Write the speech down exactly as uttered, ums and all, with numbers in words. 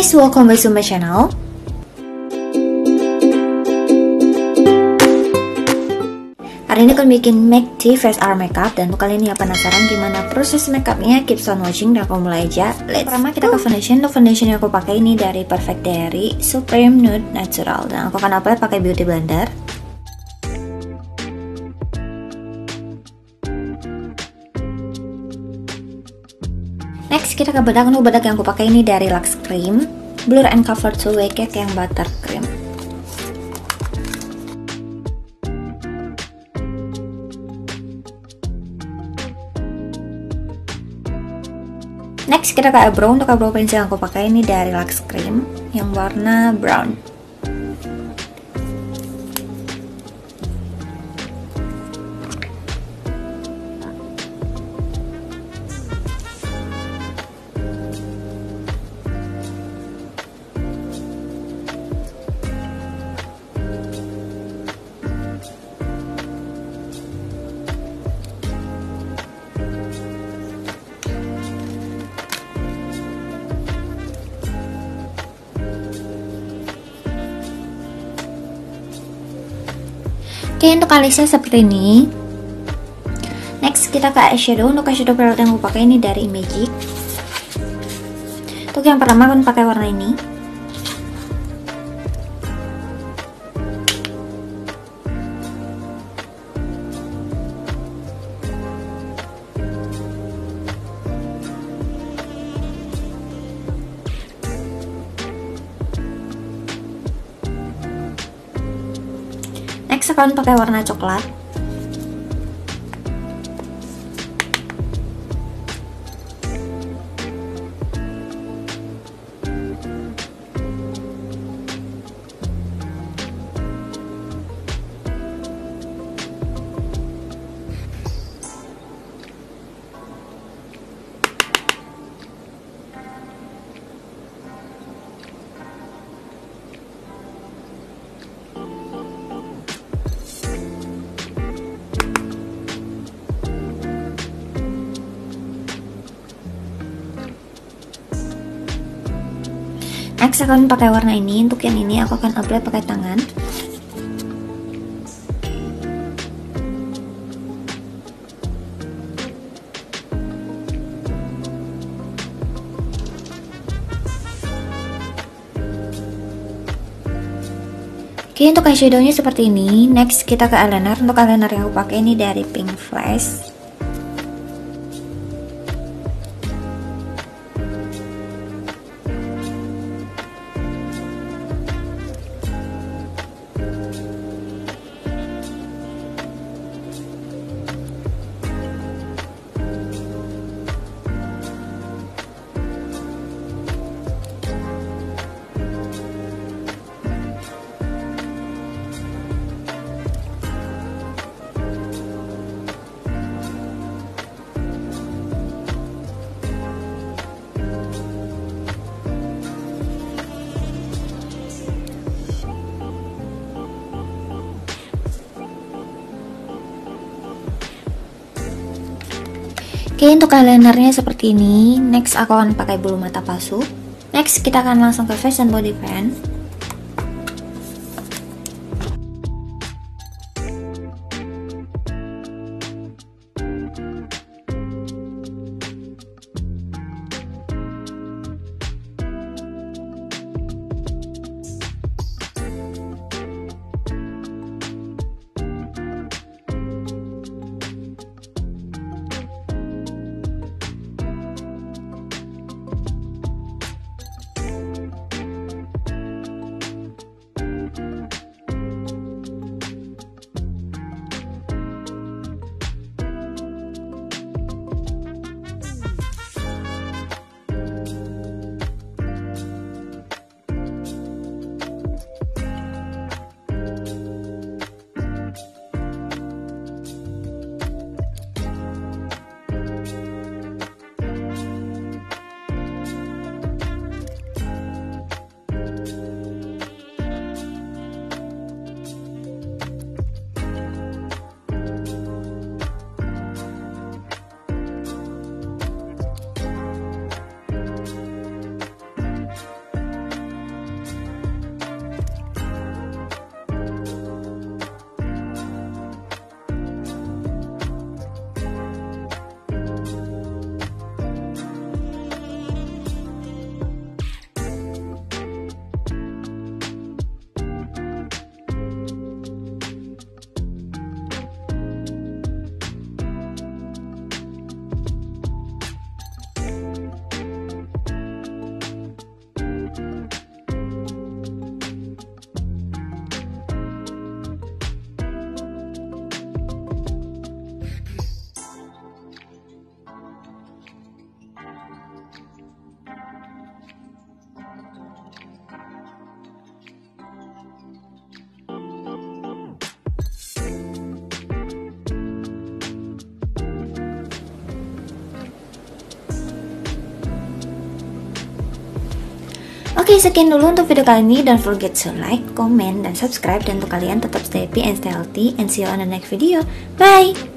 guys, welcome back to my channel. Hari ini aku bikin make tea face hour makeup, dan untuk kalian yang penasaran gimana proses makeupnya, keep on watching dan aku mulai aja. Let's Pertama kita ke foundation. Untuk foundation yang aku pakai ini dari Perfect Diary Supreme Nude Natural, dan aku akan apply pakai beauty blender. Next kita ke bedak. Untuk bedak yang aku pakai ini dari Luxcrime Blur and Cover two way cake yang butter cream. Next kita ke eyebrow. Untuk eyebrow pencil yang aku pakai ini dari Luxcrime yang warna brown. Oke, untuk alisnya seperti ini. Next kita ke eyeshadow. Untuk eyeshadow palette yang aku pakai ini dari Imagic. Untuk yang pertama aku pakai warna ini. Next akan pakai warna coklat. Next akan pakai warna ini. Untuk yang ini aku akan apply pakai tangan. Oke, untuk eyeshadownya seperti ini. Next kita ke eyeliner. Untuk eyeliner yang aku pakai ini dari Pink Flash. Oke, untuk eyelinernya seperti ini. Next aku akan pakai bulu mata palsu. Next kita akan langsung ke face and body pen. Oke, sekian dulu untuk video kali ini. Don't forget to like, comment, dan subscribe. Dan untuk kalian tetap stay happy and stay healthy. And see you on the next video. Bye!